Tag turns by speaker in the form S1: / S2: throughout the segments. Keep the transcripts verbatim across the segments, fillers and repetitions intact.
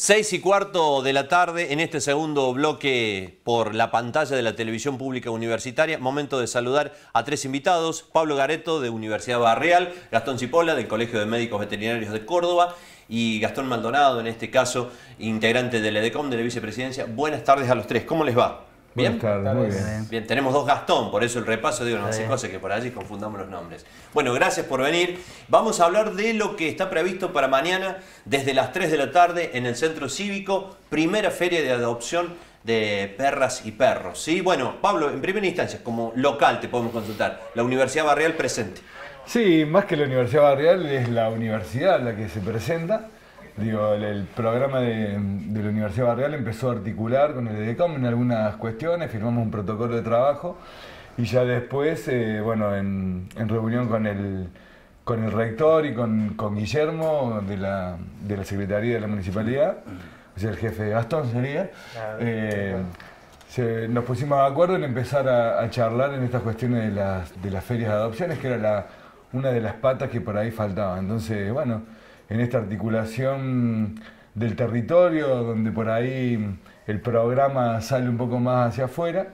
S1: Seis y cuarto de la tarde, en este segundo bloque por la pantalla de la televisión pública universitaria, momento de saludar a tres invitados: Pablo Gareto, de Universidad Barrial; Gastón Cipolla, del Colegio de Médicos Veterinarios de Córdoba; y Gastón Maldonado, en este caso, integrante del EDECOM, de la Vicepresidencia. Buenas tardes a los tres, ¿cómo les va? ¿Bien?
S2: Buenas tardes, muy bien.
S1: Bien, tenemos dos Gastón, por eso el repaso, digo, no hace cosa que por allí confundamos los nombres. Bueno, gracias por venir. Vamos a hablar de lo que está previsto para mañana, desde las tres de la tarde, en el Centro Cívico, primera feria de adopción de perras y perros. ¿Sí? Bueno, Pablo, en primera instancia, como local te podemos consultar, la Universidad Barrial presente.
S2: Sí, más que la Universidad Barrial, es la universidad la que se presenta. Digo, el, el programa de, de la Universidad Barrial empezó a articular con el EDECOM en algunas cuestiones, firmamos un protocolo de trabajo y ya después, eh, bueno, en, en reunión con el, con el rector y con, con Guillermo de la, de la Secretaría de la Municipalidad, o sea, el jefe de Gastón sería, eh, se, nos pusimos de acuerdo en empezar a, a charlar en estas cuestiones de las, de las ferias de adopciones, que era la, una de las patas que por ahí faltaba. Entonces, bueno, en esta articulación del territorio, donde por ahí el programa sale un poco más hacia afuera,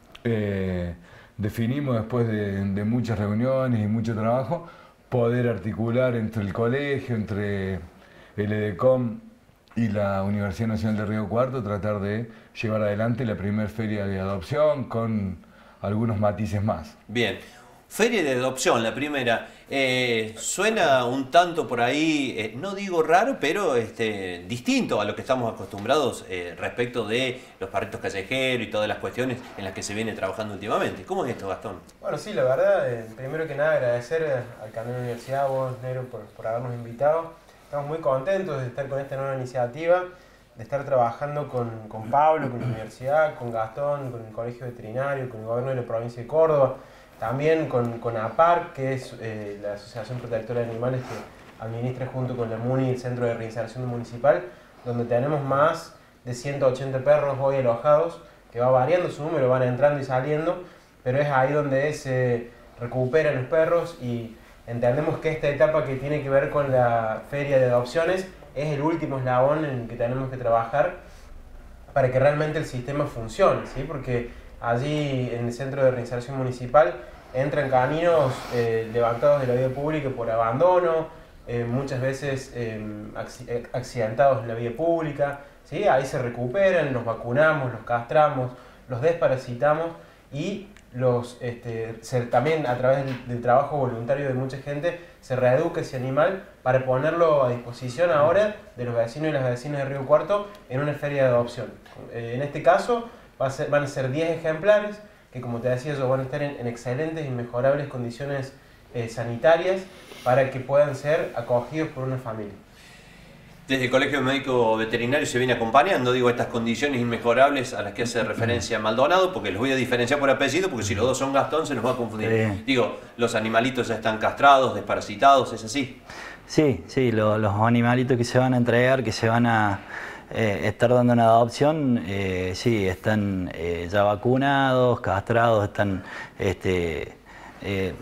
S2: eh, definimos después de, de muchas reuniones y mucho trabajo, poder articular entre el colegio, entre el EDECOM y la Universidad Nacional de Río Cuarto, tratar de llevar adelante la primera feria de adopción con algunos matices más.
S1: Bien. Feria de adopción, la primera, eh, suena un tanto por ahí, eh, no digo raro, pero este, distinto a lo que estamos acostumbrados eh, respecto de los perritos callejeros y todas las cuestiones en las que se viene trabajando últimamente. ¿Cómo es esto, Gastón?
S3: Bueno, sí, la verdad, eh, primero que nada agradecer al canal de la Universidad, a vos, Nero, por, por habernos invitado. Estamos muy contentos de estar con esta nueva iniciativa, de estar trabajando con, con Pablo, con la Universidad, con Gastón, con el Colegio Veterinario, con el Gobierno de la Provincia de Córdoba. También con, con APAR, que es eh, la Asociación Protectora de Animales que administra junto con la MUNI el Centro de Reinserción Municipal, donde tenemos más de ciento ochenta perros hoy alojados, que va variando su número, van entrando y saliendo, pero es ahí donde se recuperan los perros y entendemos que esta etapa que tiene que ver con la feria de adopciones es el último eslabón en el que tenemos que trabajar para que realmente el sistema funcione, ¿sí? Porque allí en el Centro de Reinserción Municipal entran caninos eh, levantados de la vía pública por abandono, eh, muchas veces eh, accidentados en la vía pública, ¿sí? Ahí se recuperan, los vacunamos, los castramos, los desparasitamos y los, este, se, también a través del, del trabajo voluntario de mucha gente se reeduca ese animal para ponerlo a disposición ahora de los vecinos y las vecinas de Río Cuarto en una feria de adopción. Eh, en este caso va a ser, van a ser diez ejemplares que, como te decía yo, van a estar en, en excelentes y mejorables condiciones eh, sanitarias para que puedan ser acogidos por una familia.
S1: Desde el Colegio Médico Veterinario se viene acompañando, digo, estas condiciones inmejorables a las que hace referencia Maldonado, porque los voy a diferenciar por apellido, porque si los dos son Gastón se nos va a confundir. Sí. Digo, los animalitos ya están castrados, desparasitados, ¿es así?
S4: Sí, sí, lo, los animalitos que se van a entregar, que se van a eh, estar dando una adopción, eh, sí, están eh, ya vacunados, castrados, están... Este, eh,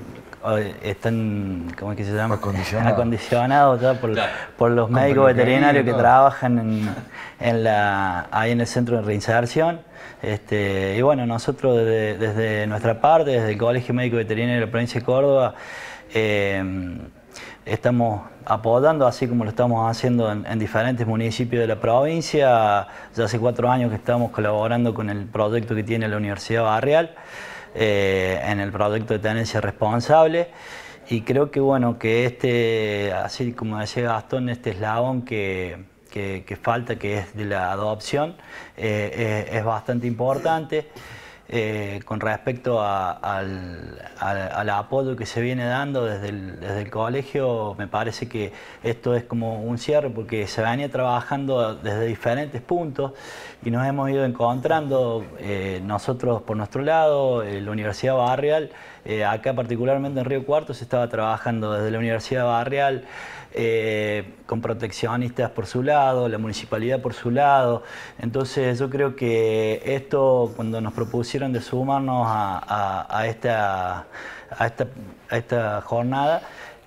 S4: están, ¿cómo es que se llama?
S2: Acondicionados.
S4: Acondicionados ya por, claro. por los médicos veterinarios que trabajan en, en la, ahí en el centro de reinserción. Este, y bueno, nosotros desde, desde nuestra parte, desde el Colegio Médico Veterinario de la Provincia de Córdoba, eh, estamos apoyando, así como lo estamos haciendo en, en diferentes municipios de la provincia. Ya hace cuatro años que estamos colaborando con el proyecto que tiene la Universidad Barrial, Eh, en el proyecto de tenencia responsable, y creo que bueno, que este, así como decía Gastón, este eslabón que, que, que falta, que es de la adopción, eh, es, es bastante importante. Eh, con respecto a, al, al, al apoyo que se viene dando desde el, desde el colegio, me parece que esto es como un cierre, porque se venía trabajando desde diferentes puntos y nos hemos ido encontrando, eh, nosotros por nuestro lado, eh, la Universidad Barrial, Eh, acá particularmente en Río Cuarto se estaba trabajando desde la Universidad Barrial, eh, con proteccionistas por su lado, la municipalidad por su lado. Entonces yo creo que esto, cuando nos propusieron de sumarnos a, a, a, esta, a, esta, a esta jornada,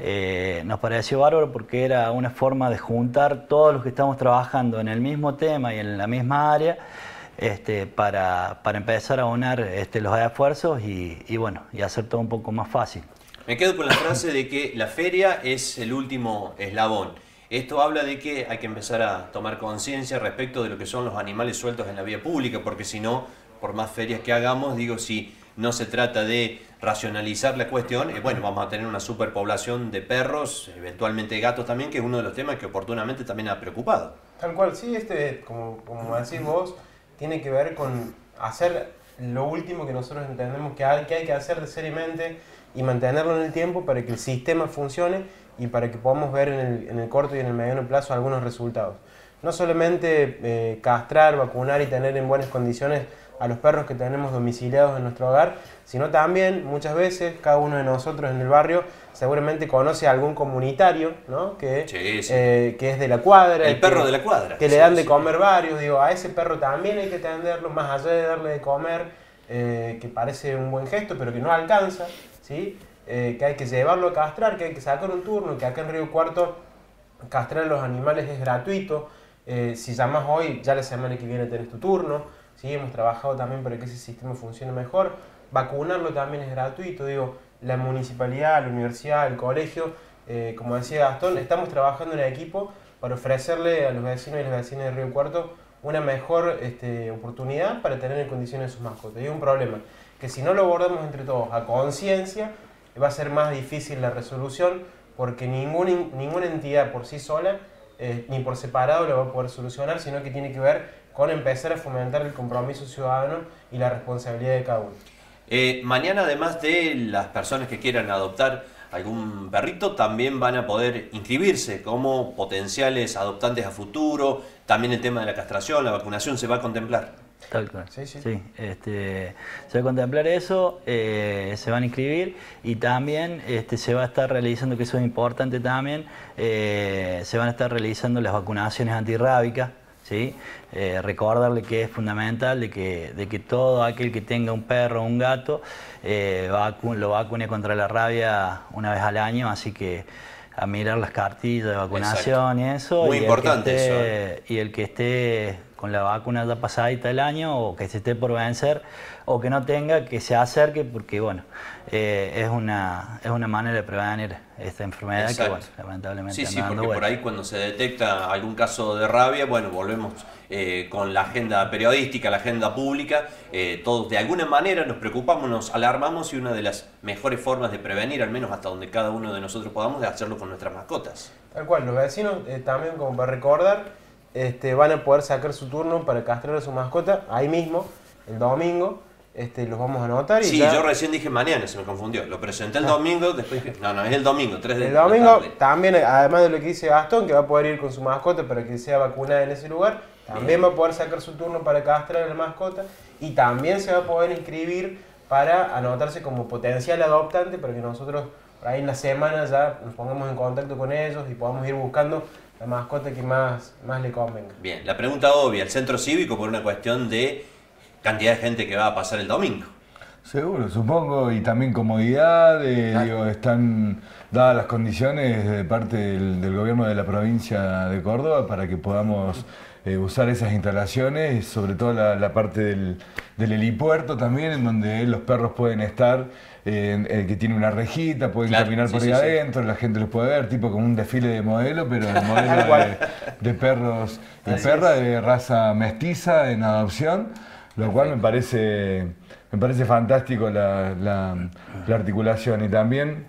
S4: Eh, nos pareció bárbaro porque era una forma de juntar todos los que estamos trabajando en el mismo tema y en la misma área, este, para, para empezar a unir este, los esfuerzos y, y, bueno, y hacer todo un poco más fácil.
S1: Me quedo con la frase de que la feria es el último eslabón. Esto habla de que hay que empezar a tomar conciencia respecto de lo que son los animales sueltos en la vía pública, porque si no, por más ferias que hagamos, digo, si no se trata de racionalizar la cuestión, eh, bueno, vamos a tener una superpoblación de perros, eventualmente de gatos también, que es uno de los temas que oportunamente también ha preocupado.
S3: Tal cual, sí, este, como, como decís vos, tiene que ver con hacer lo último que nosotros entendemos que hay que, hay que hacer seriamente y mantenerlo en el tiempo para que el sistema funcione y para que podamos ver en el, en el corto y en el mediano plazo algunos resultados. No solamente eh, castrar, vacunar y tener en buenas condiciones a los perros que tenemos domiciliados en nuestro hogar, sino también muchas veces cada uno de nosotros en el barrio seguramente conoce a algún comunitario, ¿no? que,
S1: sí, sí.
S3: Eh, que es de la cuadra.
S1: El perro
S3: que,
S1: de la cuadra.
S3: Que
S1: sí,
S3: le dan de
S1: sí.
S3: comer varios. Digo, a ese perro también hay que atenderlo, más allá de darle de comer, eh, que parece un buen gesto, pero que no alcanza, ¿sí? Eh, que hay que llevarlo a castrar, que hay que sacar un turno, que acá en Río Cuarto castrar a los animales es gratuito. Eh, si llamas hoy, ya la semana que viene tenés tu turno. ¿Sí? Hemos trabajado también para que ese sistema funcione mejor. Vacunarlo también es gratuito. Digo, la municipalidad, la universidad, el colegio, eh, como decía Gastón, estamos trabajando en equipo para ofrecerle a los vecinos y las vecinas de Río Cuarto una mejor este, oportunidad para tener en condiciones sus mascotas. Y hay un problema, que si no lo abordamos entre todos a conciencia, va a ser más difícil la resolución, porque ninguna, ninguna entidad por sí sola, eh, ni por separado, lo va a poder solucionar, sino que tiene que ver con empezar a fomentar el compromiso ciudadano y la responsabilidad de cada uno.
S1: Eh, mañana, además de las personas que quieran adoptar algún perrito, también van a poder inscribirse como potenciales adoptantes a futuro. También el tema de la castración, la vacunación, ¿se va a contemplar?
S4: Tal cual.
S3: Sí, sí.
S4: Sí, este, se va a contemplar eso, eh, se van a inscribir y también este, se va a estar realizando, que eso es importante también, eh, se van a estar realizando las vacunaciones antirrábicas. ¿Sí? Eh, recordarle que es fundamental de que, de que todo aquel que tenga un perro o un gato eh, vacu lo vacune contra la rabia una vez al año, así que a mirar las cartillas de vacunación. Exacto. Y eso.
S1: Muy
S4: y
S1: importante
S4: el esté,
S1: eso. ¿eh?
S4: Y el que esté con la vacuna ya pasadita el año o que se esté por vencer o que no tenga, que se acerque, porque bueno, eh, es, una, es una manera de prevenir esta enfermedad. Exacto. Que bueno, lamentablemente
S1: sí, sí,
S4: anda dando
S1: porque
S4: vuelta.
S1: por ahí cuando se detecta algún caso de rabia, bueno, volvemos eh, con la agenda periodística, la agenda pública, eh, todos de alguna manera nos preocupamos, nos alarmamos y una de las mejores formas de prevenir, al menos hasta donde cada uno de nosotros podamos, es hacerlo con nuestras mascotas.
S3: Tal cual, los vecinos eh, también, como para recordar, este, van a poder sacar su turno para castrar a su mascota ahí mismo, el domingo. Este, los vamos a anotar y
S1: sí,
S3: ya...
S1: yo recién dije mañana, se me confundió. Lo presenté el domingo, después dije, no, no, es el domingo, tres de
S3: El domingo,
S1: tarde.
S3: también, además de lo que dice Gastón, que va a poder ir con su mascota para que sea vacunada en ese lugar, también Bien. va a poder sacar su turno para castrar a la mascota y también se va a poder inscribir para anotarse como potencial adoptante para que nosotros por ahí en la semana ya nos pongamos en contacto con ellos y podamos ir buscando la mascota que más, más le convenga.
S1: Bien, la pregunta obvia, el centro cívico por una cuestión de cantidad de gente que va a pasar el domingo.
S2: Seguro, supongo, y también comodidad, eh, claro. digo, están dadas las condiciones de parte del, del gobierno de la provincia de Córdoba para que podamos eh, usar esas instalaciones, sobre todo la, la parte del, del helipuerto también, en donde los perros pueden estar, eh, eh, que tiene una rejita, pueden claro, caminar sí, por ahí sí, adentro, sí. la gente los puede ver, tipo como un desfile de modelo, pero de modelo de, de perros y perras de raza mestiza en adopción. Lo cual me parece, me parece fantástico la, la, la articulación. Y también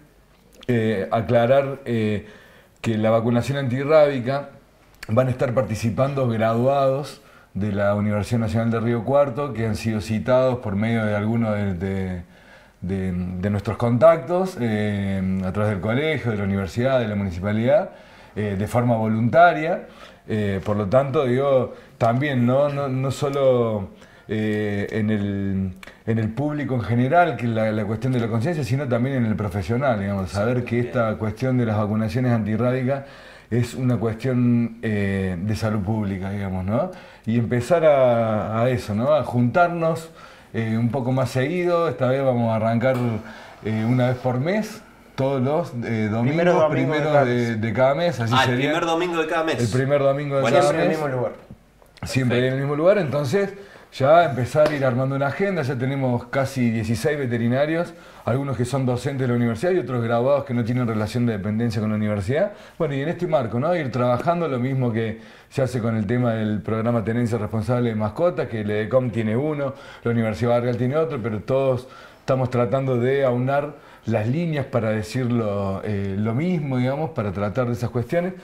S2: eh, aclarar eh, que la vacunación antirrábica van a estar participando graduados de la Universidad Nacional de Río Cuarto que han sido citados por medio de algunos de, de, de, de nuestros contactos eh, a través del colegio, de la universidad, de la municipalidad, eh, de forma voluntaria. Eh, por lo tanto, digo, también no, no, no solo... eh, en, el, en el público en general, que la, la cuestión de la conciencia, sino también en el profesional, digamos, saber que esta cuestión de las vacunaciones antirrábicas es una cuestión eh, de salud pública, digamos, ¿no? Y empezar a, a eso, ¿no? A juntarnos eh, un poco más seguido. Esta vez vamos a arrancar eh, una vez por mes, todos los eh, domingos,
S3: Primero domingo
S2: primeros
S3: de cada
S2: de,
S3: mes.
S2: de cada mes. Así
S1: Ah, el
S2: sería
S1: primer domingo de cada mes.
S2: el primer domingo de
S1: Bueno,
S2: cada
S3: Siempre en
S2: mes.
S3: el mismo lugar.
S2: Siempre en el mismo lugar, entonces ya empezar a ir armando una agenda. Ya tenemos casi dieciséis veterinarios, algunos que son docentes de la universidad y otros graduados que no tienen relación de dependencia con la universidad. Bueno, y en este marco, ¿no? Ir trabajando lo mismo que se hace con el tema del programa Tenencia Responsable de Mascotas, que el EDECOM tiene uno, la Universidad Barrial tiene otro, pero todos estamos tratando de aunar las líneas para decirlo eh, lo mismo, digamos, para tratar de esas cuestiones.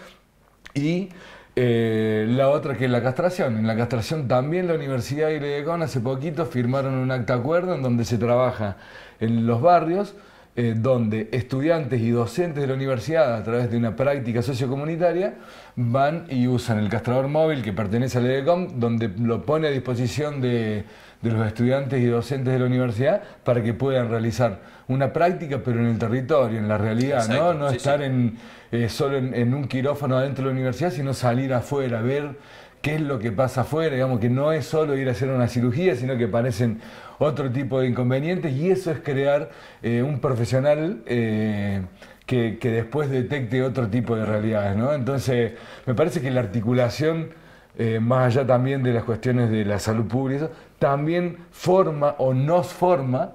S2: Y Eh, la otra que es la castración. En la castración también la Universidad y el EDECOM hace poquito firmaron un acta de acuerdo en donde se trabaja en los barrios, eh, donde estudiantes y docentes de la universidad, a través de una práctica sociocomunitaria, van y usan el castrador móvil que pertenece al EDECOM, donde lo pone a disposición de, de los estudiantes y docentes de la universidad para que puedan realizar una práctica, pero en el territorio, en la realidad,
S1: Exacto,
S2: no, no
S1: sí,
S2: estar
S1: sí.
S2: en Eh, solo en, en un quirófano adentro de la universidad, sino salir afuera, ver qué es lo que pasa afuera, digamos que no es solo ir a hacer una cirugía, sino que aparecen otro tipo de inconvenientes, y eso es crear eh, un profesional eh, que, que después detecte otro tipo de realidades, ¿no? Entonces, me parece que la articulación, eh, más allá también de las cuestiones de la salud pública, también forma o nos forma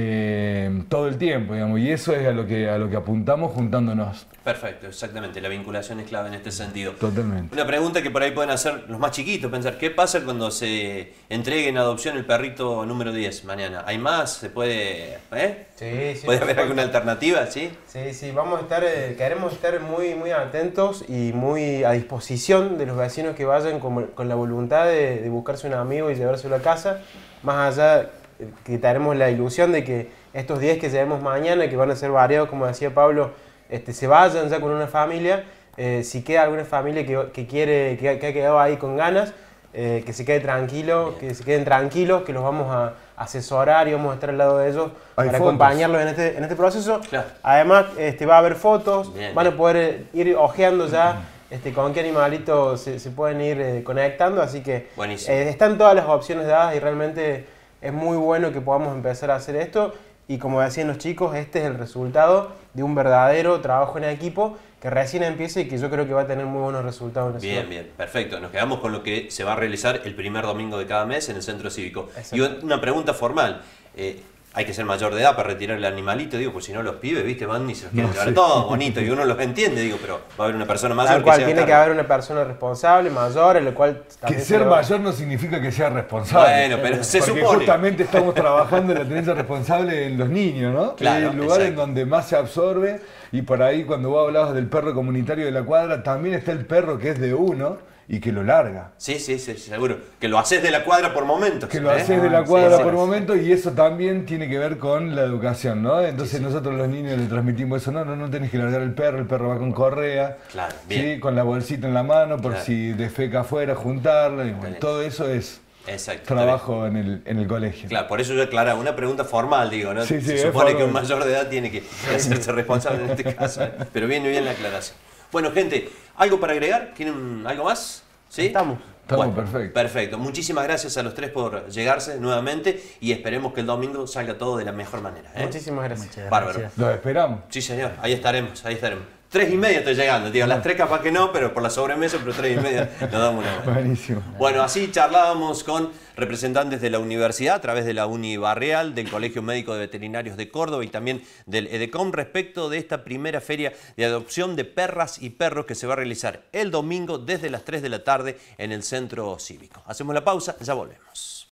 S2: eh, todo el tiempo, digamos, y eso es a lo que, a lo que apuntamos juntándonos.
S1: Perfecto, exactamente. La vinculación es clave en este sentido.
S2: Totalmente.
S1: Una pregunta que por ahí pueden hacer los más chiquitos, pensar, ¿qué pasa cuando se entregue en adopción el perrito número diez mañana? ¿Hay más? ¿Se puede...? ¿Eh?
S3: Sí, sí.
S1: ¿Puede
S3: por
S1: haber
S3: supuesto.
S1: alguna alternativa? ¿Sí?
S3: Sí, sí, vamos a estar, eh, queremos estar muy, muy atentos y muy a disposición de los vecinos que vayan con, con la voluntad de, de buscarse un amigo y llevárselo a casa. Más allá eh, que tenemos la ilusión de que estos diez que llevemos mañana, que van a ser variados, como decía Pablo, este, se vayan ya con una familia. Eh, si queda alguna familia que, que quiere, que, que ha quedado ahí con ganas, eh, que se quede tranquilo, que se queden tranquilos, que los vamos a asesorar y vamos a estar al lado de ellos
S2: Hay
S3: para
S2: fotos.
S3: acompañarlos en este, en este proceso.
S1: Claro.
S3: Además, este, va a haber fotos,
S1: Bien,
S3: van a
S1: bien.
S3: poder eh, ir ojeando ya este, con qué animalitos se, se pueden ir eh, conectando, así que
S1: Buenísimo.
S3: eh, están todas las opciones dadas y realmente es muy bueno que podamos empezar a hacer esto. Y como decían los chicos, este es el resultado de un verdadero trabajo en equipo que recién empieza y que yo creo que va a tener muy buenos resultados en la
S1: Bien,
S3: ciudad.
S1: bien, perfecto. Nos quedamos con lo que se va a realizar el primer domingo de cada mes en el centro cívico.
S3: Exacto.
S1: Y una pregunta formal. Eh, hay que ser mayor de edad para retirar el animalito, digo, pues si no los pibes, viste, van y se los quieren
S2: No,
S1: llevar
S2: sí.
S1: todo bonito y uno los entiende, digo, pero va a haber una persona mayor
S3: Tal cual,
S1: que
S3: tiene
S1: sea
S3: que haber una persona responsable, mayor, en la cual
S2: Que
S3: también se
S2: ser
S3: le va-
S2: mayor no significa que sea responsable.
S1: Bueno, pero se
S2: Porque
S1: supone.
S2: justamente estamos trabajando en la tenencia responsable en los niños, ¿no? Que
S1: Claro,
S2: es el lugar en
S1: exacto.
S2: donde más se absorbe, y por ahí cuando vos hablabas del perro comunitario de la cuadra, también está el perro que es de uno y que lo larga.
S1: Sí, sí, sí, seguro. Que lo haces de la cuadra por momentos.
S2: Que lo
S1: ¿eh?
S2: haces de la
S3: Ah,
S2: cuadra
S3: sí,
S2: por
S3: sí.
S2: momento, y eso también tiene que ver con la educación, ¿no? Entonces nosotros los niños le transmitimos eso, no, no, no tenés que largar el perro, el perro va con correa,
S1: Claro, bien.
S2: ¿sí? Con la bolsita en la mano por
S1: Claro.
S2: si defeca afuera, juntarla, y bueno,
S1: bien.
S2: todo eso es
S1: Exacto.
S2: trabajo en el, en el colegio.
S1: Claro, por eso yo aclaraba, una pregunta formal, digo, ¿no?
S2: Sí, sí,
S1: Se
S2: es
S1: supone
S2: formal.
S1: que un mayor de edad tiene que hacerse responsable en este caso, ¿eh? Pero viene bien la aclaración. Bueno, gente, ¿algo para agregar? ¿Tienen algo más? ¿Sí?
S3: Estamos.
S2: Estamos perfectos.
S1: Perfecto. Muchísimas gracias a los tres por llegarse nuevamente y esperemos que el domingo salga todo de la mejor manera, ¿eh?
S3: Muchísimas gracias.
S4: Muchas
S1: Bárbaro.
S4: gracias.
S2: Los esperamos.
S1: Sí, señor, ahí estaremos, ahí estaremos. Tres y media estoy llegando, tío. Las tres capaz que no, pero por la sobremesa, pero tres y media nos damos una mano.
S2: Buenísimo.
S1: Bueno, así charlábamos con representantes de la universidad a través de la Uni Barrial, del Colegio Médico de Veterinarios de Córdoba y también del EDECOM respecto de esta primera feria de adopción de perras y perros que se va a realizar el domingo desde las tres de la tarde en el centro cívico. Hacemos la pausa, ya volvemos.